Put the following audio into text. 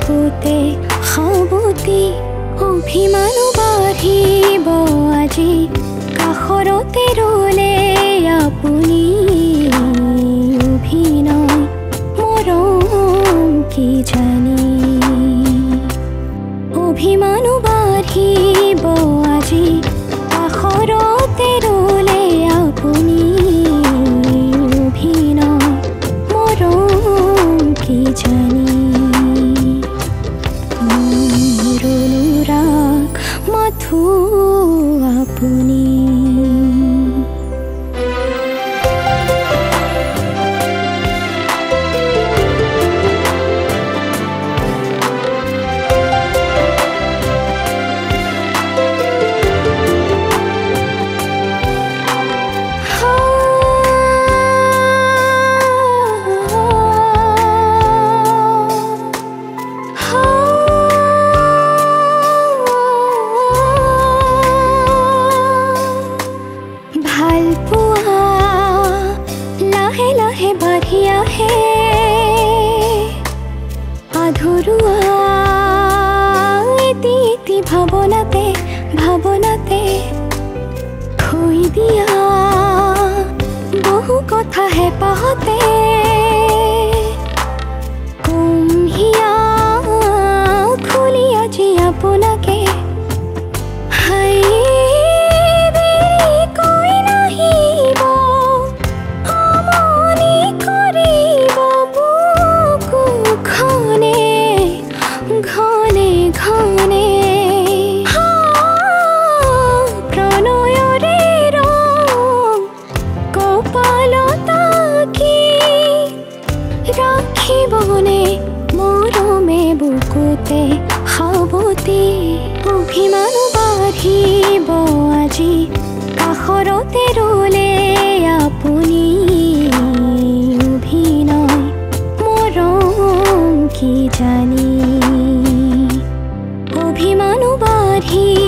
বুকুতে সাবতি অভিমান বাঢ়িব আজি কাষৰতে ৰলে আপুনি অভিনয় মৰম কি জানি অভিমান বাঢ়িব আজি কাষৰতে ৰলে আপুনি অভিনয় মৰম কি জানি মোৰ অনুৰাগ মাথো আপুনি ভাবনাতে ভাবনাতে থৈ দিয়া বহু কথা হেঁপাহতে কুমহিয়া খুলি আজি আপোনাকে হাই কৈ নাহিব আমনি কৰিব বুকুখনে ঘনে ঘনে ৰাখিবনে মৰমে বুকুতে সাবতি অভিমান বাঢ়িব আজি কাষৰতে ৰলে আপুনি অভিনয় মৰম কি জানি অভিমান বাঢ়ি